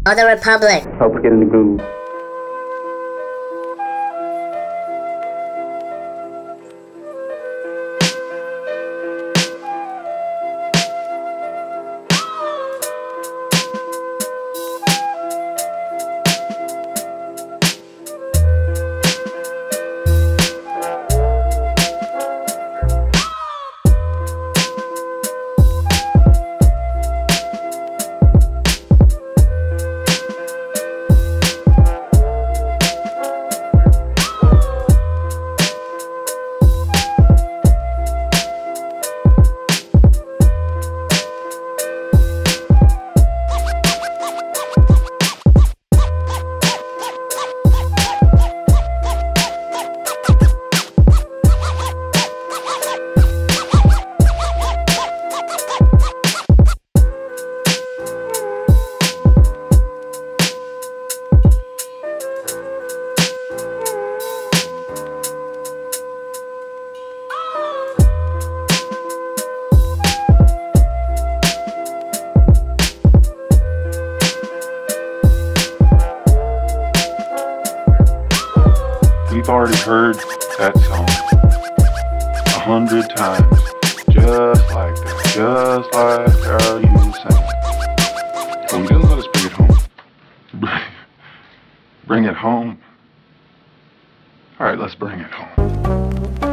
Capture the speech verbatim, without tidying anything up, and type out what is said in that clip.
or the Republic. Help get in the groove. We've already heard that song a hundred times, just like that, just like how you sang. Well, we didn't let us bring it home. Bring it home? All right, let's bring it home.